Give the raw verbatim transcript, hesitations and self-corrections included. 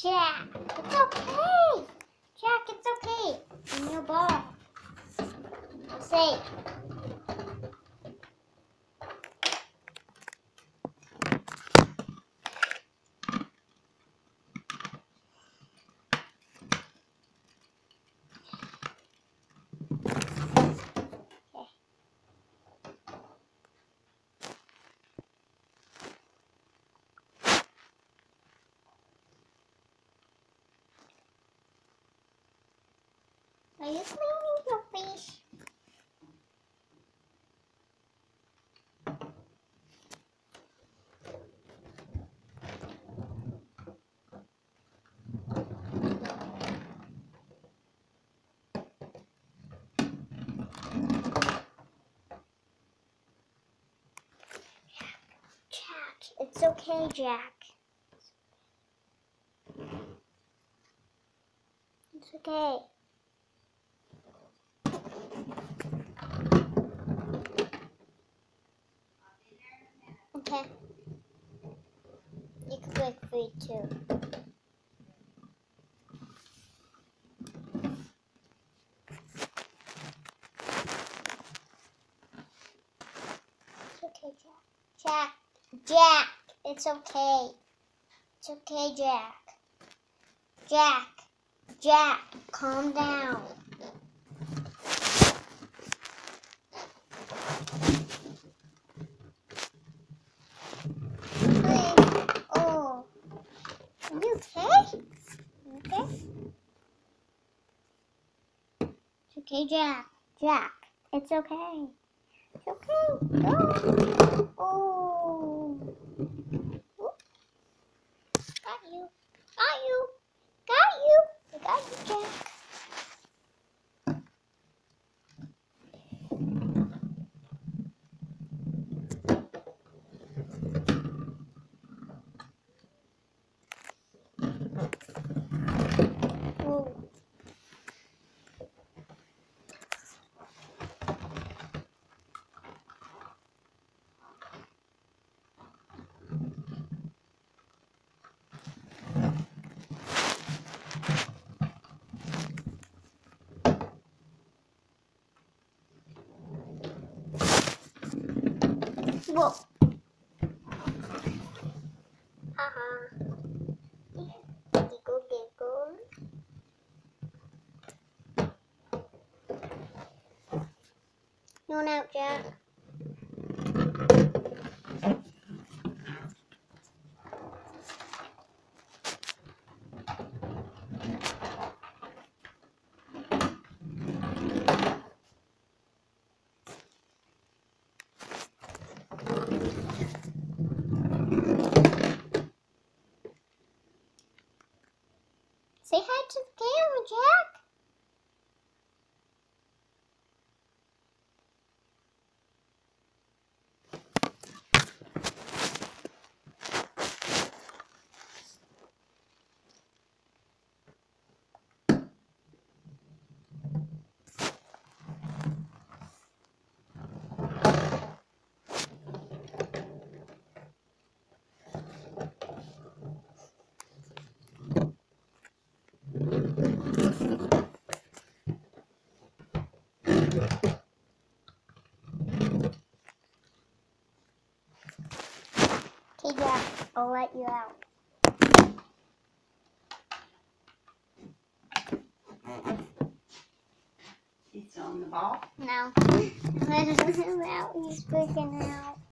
Jack, it's okay. Jack, it's okay. In your ball. You're safe. Are you cleaning your fish? Jack, it's okay, Jack. It's okay. Okay. You can break free too. It's okay, Jack. Jack, Jack, it's okay. It's okay, Jack. Jack, Jack, calm down. Oh, are you okay? Okay? It's okay, Jack. Jack, it's okay. It's okay. Go. Oh. Oop. Got you. Got you. Got you. I got you, Jack. Oh. Whoa. Haha. Giggle, giggle. You want out, Jack? Say hi to the camera, Jack. Okay, Jack, I'll let you out. He's on the ball. No. Let him out. He's freaking out.